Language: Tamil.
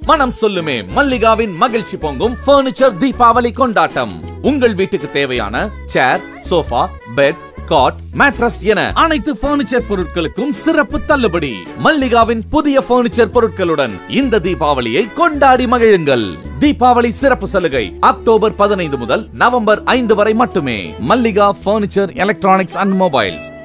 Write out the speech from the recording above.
மனம் சொல்லுமே மல்லிகாவின் மகிழ்ச்சி பொங்கும் பர்னிச்சர் தீபாவளி கொண்டாட்டம். உங்கள் வீட்டுக்கு தேவையான chair, sofa, bed, cot, mattress என அனைத்து பர்னிச்சர் பொருட்களுக்கும் சிறப்பு தள்ளுபடி. மல்லிகாவின் புதிய பர்னிச்சர் பொருட்களுடன் இந்த தீபாவளியை கொண்டாடி மகிழுங்கள். தீபாவளி சிறப்பு சலுகை அக்டோபர் 15 முதல் நவம்பர் 5 வரை மட்டுமே. Mallika furniture, electronics and mobiles,